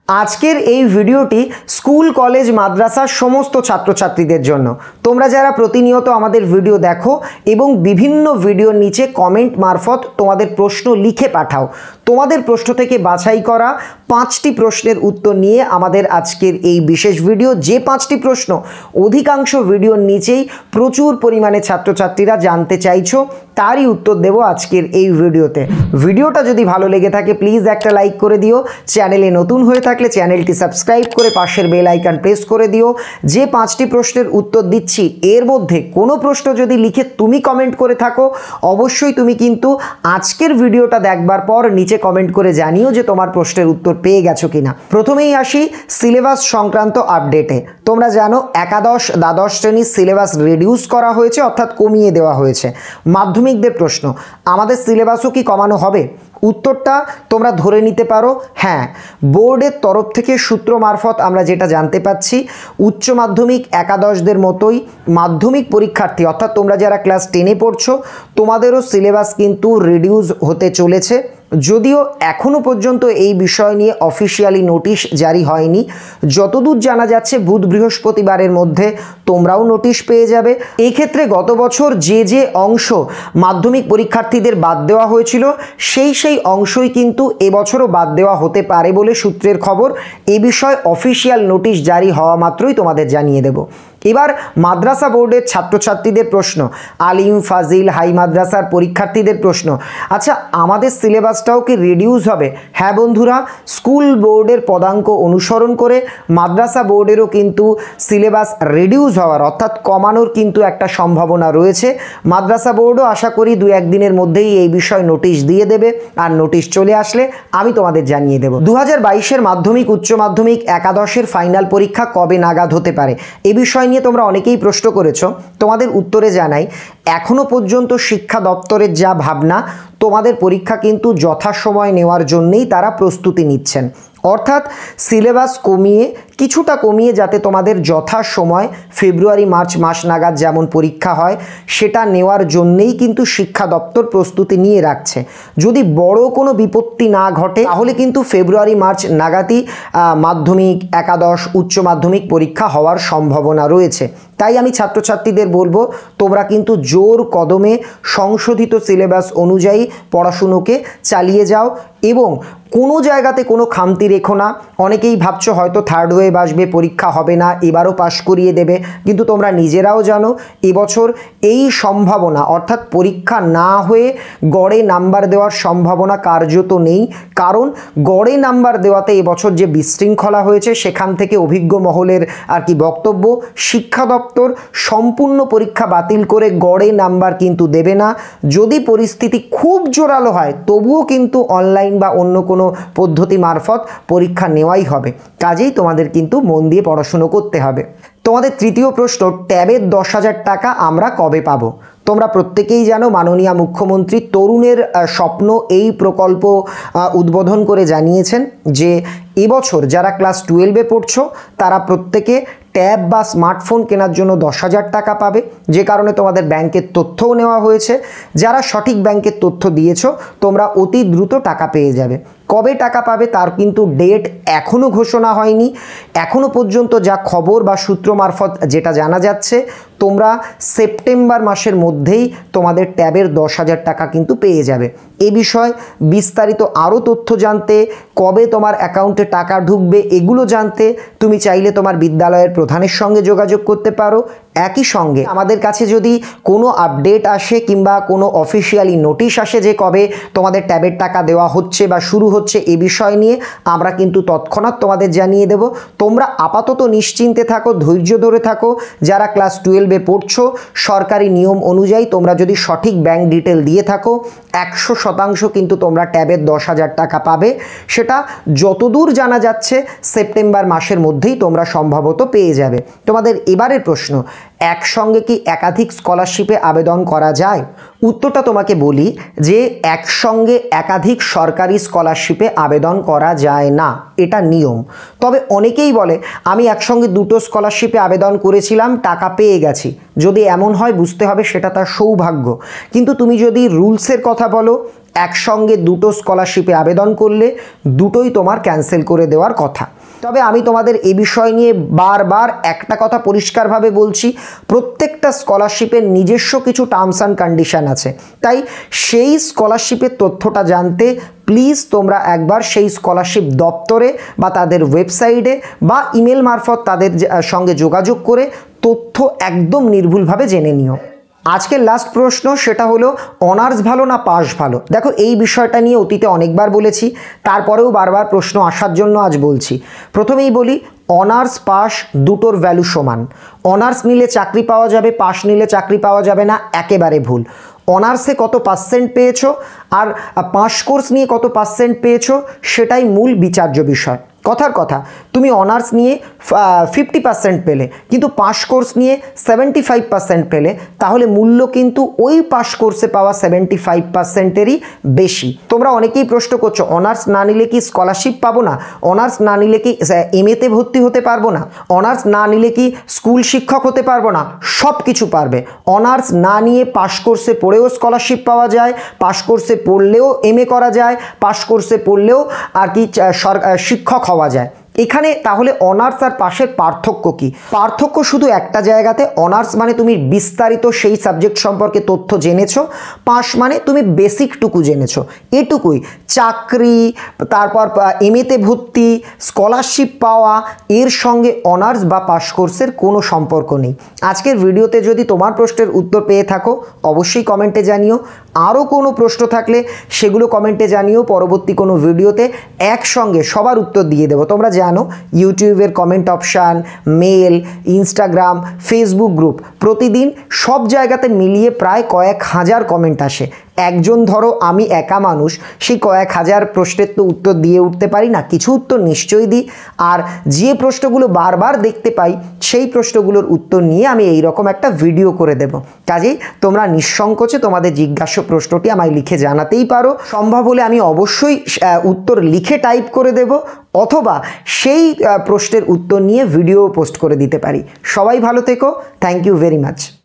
আজকের এই ভিডিওটি স্কুল কলেজ মাদ্রাসার সমস্ত ছাত্রছাত্রীদের জন্য। তোমরা যারা প্রতিনিয়ত আমাদের ভিডিও দেখো এবং বিভিন্ন ভিডিওর নিচে কমেন্ট মারফত তোমাদের প্রশ্ন লিখে পাঠাও, তোমাদের প্রশ্ন থেকে বাছাই করা 5টি প্রশ্নের উত্তর নিয়ে আমাদের আজকের এই বিশেষ ভিডিও। যে 5টি প্রশ্ন অধিকাংশ ভিডিওর নিচেই প্রচুর পরিমাণে ছাত্রছাত্রীরা জানতে চাইছো, তারই উত্তর দেব আজকের এই ভিডিওতে। ভিডিওটা যদি ভালো লেগে থাকে প্লিজ একটা লাইক করে দিও। চ্যানেলে নতুন হয়ে থাকলে চ্যানেলটি সাবস্ক্রাইব করে পাশের বেল আইকন প্রেস করে দিও। যে 5টি প্রশ্নের উত্তর দিচ্ছি এর মধ্যে কোনো প্রশ্ন যদি লিখে তুমি কমেন্ট করে থাকো, অবশ্যই তুমি কিন্তু আজকের ভিডিওটা দেখবার পর নিচে কমেন্ট করে জানিও যে তোমার প্রশ্নের উত্তর পেয়ে গেছো কিনা। প্রথমেই আসি সিলেবাস সংক্রান্ত আপডেটে। তোমরা জানো একাদশ দ্বাদশ শ্রেণীর সিলেবাস রিডিউস করা হয়েছে, অর্থাৎ কমিয়ে দেওয়া হয়েছে। মাধ্যমিকদের প্রশ্ন, আমাদের সিলেবাসও কি কমানো হবে? উত্তরটা তোমরা ধরে নিতে পারো হ্যাঁ। বোর্ডের তরফ থেকে সূত্র মারফত আমরা যেটা জানতে পাচ্ছি, উচ্চ মাধ্যমিক একাদশদের মতোই মাধ্যমিক পরীক্ষার্থী অর্থাৎ তোমরা যারা ক্লাস 10-এ পড়ছো তোমাদেরও সিলেবাস কিন্তু রিডিউস হতে চলেছে। যদিও এখনও পর্যন্ত এই বিষয় নিয়ে অফিসিয়ালি নোটিশ জারি হয়নি। যতদূর জানা যাচ্ছে বুধ বৃহস্পতিবারের মধ্যে তোমরাও নোটিশ পেয়ে যাবে। এই ক্ষেত্রে গত বছর যে অংশ মাধ্যমিক পরীক্ষার্থীদের বাদ দেওয়া হয়েছিল সেই অংশই কিন্তু এবছরও বাদ দেওয়া হতে পারে বলে সূত্রের খবর। এ বিষয়ে অফিসিয়াল নোটিশ জারি হওয়া মাত্রই তোমাদের জানিয়ে দেব। এবার মাদ্রাসা বোর্ডের ছাত্রছাত্রীদের প্রশ্ন, আলিম ফাজিল হাই মাদ্রাসার পরীক্ষার্থীদের প্রশ্ন, আচ্ছা আমাদের সিলেবাসটাও কি রিডিউস হবে? হ্যাঁ বন্ধুরা, স্কুল বোর্ডের পদাঙ্ক অনুসরণ করে মাদ্রাসা বোর্ডেরও কিন্তু সিলেবাস রিডিউস হওয়ার অর্থাৎ কমানোর কিন্তু একটা সম্ভাবনা রয়েছে। মাদ্রাসা বোর্ডও আশা করি 2-1 দিনের মধ্যেই এই বিষয়ে নোটিশ দিয়ে দেবে, আর নোটিশ চলে আসলে আমি তোমাদের জানিয়ে দেব। 2022-এর মাধ্যমিক উচ্চ মাধ্যমিক একাদশের ফাইনাল পরীক্ষা কবে নাগাদ হতে পারে? এ বিষয় নিয়ে তোমরা অনেকেই প্রশ্ন করেছো। তোমাদের উত্তরে জানাই, এখনো পর্যন্ত শিক্ষা দপ্তরের যা ভাবনা, তোমাদের পরীক্ষা কিন্তু যথাসময়ে নেওয়ার জন্যই তারা প্রস্তুতি নিচ্ছেন। অর্থাৎ সিলেবাস কিছুটা কমিয়ে যাতে তোমাদের যথাসময় ফেব্রুয়ারি মার্চ মাস নাগাদ যেমন পরীক্ষা হয় সেটা নেওয়ার জন্যেই কিন্তু শিক্ষা দপ্তর প্রস্তুতি নিয়ে রাখছে। যদি বড় কোনো বিপত্তি না ঘটে তাহলে কিন্তু ফেব্রুয়ারি মার্চ নাগাদই মাধ্যমিক একাদশ উচ্চ মাধ্যমিক পরীক্ষা হওয়ার সম্ভাবনা রয়েছে। তাই আমি ছাত্রছাত্রীদের বলবো, তোমরা কিন্তু জোর কদমে সংশোধিত সিলেবাস অনুযায়ী পড়াশুনোকে চালিয়ে যাও এবং কোনো জায়গাতে কোনো খামতি রেখো না। অনেকেই ভাবছো হয়তো থার্ড ওয়েভ আসবে, পরীক্ষা হবে না, এবারও পাশ করিয়ে দেবে, কিন্তু তোমরা নিজেরাও জানো এবছর এই সম্ভাবনা অর্থাৎ পরীক্ষা না হয়ে গড়ে নাম্বার দেওয়ার সম্ভাবনা কার্যত নেই। কারণ গড়ে নাম্বার দেওয়াতে এবছর যে বিশৃঙ্খলা হয়েছে সেখান থেকে অভিজ্ঞ মহলের বক্তব্য, শিক্ষা দপ্তর সম্পূর্ণ পরীক্ষা বাতিল করে গড়ে নাম্বার কিন্তু দেবে না। যদি পরিস্থিতি খুব জোরালো হয় তবুও কিন্তু অনলাইন বা অন্য কোনো পদ্ধতি মারফত পরীক্ষা নেওয়াই হবে। কাজেই তোমাদের কিন্তু মন দিয়ে পড়াশুনো করতে হবে। তোমাদের তৃতীয় প্রশ্ন, ট্যাবের 10,000 টাকা আমরা কবে পাবো? তোমরা প্রত্যেকেই জানো মাননীয় মুখ্যমন্ত্রী তরুণের স্বপ্ন এই প্রকল্প উদ্বোধন করে জানিয়েছেন যে এবছর যারা ক্লাস 12-এ পড়ছো তারা প্রত্যেকে ট্যাব বা স্মার্টফোন কেনার জন্য 10,000 টাকা পাবে। যে কারণে তোমাদের ব্যাংকের তথ্যও নেওয়া হয়েছে। যারা সঠিক ব্যাংকের তথ্য দিয়েছো তোমরা অতি দ্রুত টাকা পেয়ে যাবে। কবে টাকা পাবে তার কিন্তু ডেট এখনও ঘোষণা হয়নি। এখনও পর্যন্ত যা খবর বা সূত্র মারফত যেটা জানা যাচ্ছে, তোমরা সেপ্টেম্বর মাসের মধ্যেই তোমাদের ট্যাবের 10,000 টাকা কিন্তু পেয়ে যাবে। এ বিষয়ে বিস্তারিত আরও তথ্য জানতে, কবে তোমার অ্যাকাউন্টে টাকা ঢুকবে এগুলো জানতে তুমি চাইলে তোমার বিদ্যালয়ের প্রধানের সঙ্গে যোগাযোগ করতে পারো। একই সঙ্গে আমাদের কাছে যদি কোনো আপডেট আসে কিংবা কোনো অফিসিয়ালি নোটিশ আসে যে কবে তোমাদের ট্যাবের টাকা দেওয়া হচ্ছে বা শুরু হচ্ছে, এ বিষয় নিয়ে আমরা কিন্তু তৎক্ষণাৎ তোমাদের জানিয়ে দেব। তোমরা আপাতত নিশ্চিন্তে থাকো, ধৈর্য ধরে থাকো। যারা ক্লাস 12-এ পড়ছো সরকারি নিয়ম অনুযায়ী তোমরা যদি সঠিক ব্যাংক ডিটেল দিয়ে থাকো 100% কিন্তু তোমরা ট্যাবের 10,000 টাকা পাবে। সেটা যতদূর জানা যাচ্ছে সেপ্টেম্বর মাসের মধ্যেই তোমরা সম্ভবত পেয়ে যাবে। তোমাদের এবারের প্রশ্ন, একসঙ্গে কি একাধিক স্কলারশিপে আবেদন করা যায়? উত্তরটা তোমাকে বলি যে একসঙ্গে একাধিক সরকারি স্কলারশিপে আবেদন করা যায় না, এটা নিয়ম। তবে অনেকেই বলে আমি একসঙ্গে দুটো স্কলারশিপে আবেদন করেছিলাম, টাকা পেয়ে গেছি। যদি এমন হয় বুঝতে হবে সেটা তার সৌভাগ্য। কিন্তু তুমি যদি রুলসের কথা বলো, একসঙ্গে দুটো স্কলারশিপে আবেদন করলে দুটোই তোমার ক্যান্সেল করে দেওয়ার কথা। তবে আমি তোমাদের এই বিষয় নিয়ে বারবার একটা কথা পরিষ্কারভাবে বলছি, প্রত্যেকটা স্কলারশিপের নিজস্ব কিছু টার্মস অ্যান্ড কন্ডিশন আছে। তাই সেই স্কলারশিপের তথ্যটা জানতে প্লিজ তোমরা একবার সেই স্কলারশিপ দপ্তরে বা তাদের ওয়েবসাইটে বা ইমেল মারফত তাদের সঙ্গে যোগাযোগ করে তথ্য একদম নির্ভুলভাবে জেনে নিও। আজকের লাস্ট প্রশ্ন, সেটা হলো অনার্স ভালো না পাস ভালো? দেখো, এই বিষয়টা নিয়ে অতীতে অনেকবার বলেছি, তারপরেও বারবার প্রশ্ন আসার জন্য আজ বলছি। প্রথমেই বলি, অনার্স পাস দুটোর ভ্যালু সমান। অনার্স নিলে চাকরি পাওয়া যাবে, পাস নিলে চাকরি পাওয়া যাবে না, একেবারে ভুল। অনার্সে কত পার্সেন্ট পেয়েছো আর পাস কোর্স নিয়ে কত পার্সেন্ট পেয়েছো সেটাই মূল বিচার্য বিষয়। কথার কথা, তুমি অনার্স নিয়ে 50% পেলে কিন্তু পাস কোর্স নিয়ে 75% পেলে, তাহলে মূল্য কিন্তু ওই পাস কোর্সে পাওয়া 75%-এরই বেশি। তোমরা অনেকেই প্রশ্ন করছো, অনার্স না নিলে কি স্কলারশিপ পাবো না? অনার্স না নিলে কি এমএতে ভর্তি হতে পারবো না? অনার্স না নিলে কি স্কুল শিক্ষক হতে পারবো না? সব কিছু পারবে। অনার্স না নিয়ে পাস কোর্সে পড়েও স্কলারশিপ পাওয়া যায়, পাস কোর্সে পড়লেও এমএ করা যায়, পাস কোর্সে পড়লেও আর কি শিক্ষক হওয়া যায়। এখানে তাহলে অনার্স আর পাসের পার্থক্য কি? পার্থক্য শুধু একটা জায়গাতে, অনার্স মানে তুমি বিস্তারিত সেই সাবজেক্ট সম্পর্কে তথ্য জেনেছো, পাস মানে তুমি বেসিকটুকু জেনেছো, এটুকুই। চাকরি, তারপর এমএতে ভর্তি, স্কলারশিপ পাওয়া, এর সঙ্গে অনার্স বা পাস কোর্সের কোনো সম্পর্ক নেই। আজকের ভিডিওতে যদি তোমার প্রশ্নের উত্তর পেয়ে থাকো অবশ্যই কমেন্টে জানিও। আরও কোনো প্রশ্ন থাকলে সেগুলো কমেন্টে জানিও, পরবর্তী কোনো ভিডিওতে একসঙ্গে সবার উত্তর দিয়ে দেবো। তোমরা জানো ইউটিউবের comment option, mail, Instagram, Facebook group, প্রতিদিন সব জায়গাতে মিলিয়ে প্রায় কয়েক হাজার কমেন্ট আসে। একজন ধরো আমি একা মানুষ, সেই কয়েক হাজার প্রশ্নের তো উত্তর দিয়ে উঠতে পারি না, কিছু উত্তর নিশ্চয়ই দিই। আর যে প্রশ্নগুলো বারবার দেখতে পাই সেই প্রশ্নগুলোর উত্তর নিয়ে আমি এই রকম একটা ভিডিও করে দেব। কাজেই তোমরা নিঃসংকোচে তোমাদের জিজ্ঞাসা প্রশ্নটি আমায় লিখে জানাতেই পারো। সম্ভব হলে আমি অবশ্যই উত্তর লিখে টাইপ করে দেব, অথবা সেই প্রশ্নের উত্তর নিয়ে ভিডিও পোস্ট করে দিতে পারি। সবাই ভালো থেকো, থ্যাংক ইউ ভেরি মাচ।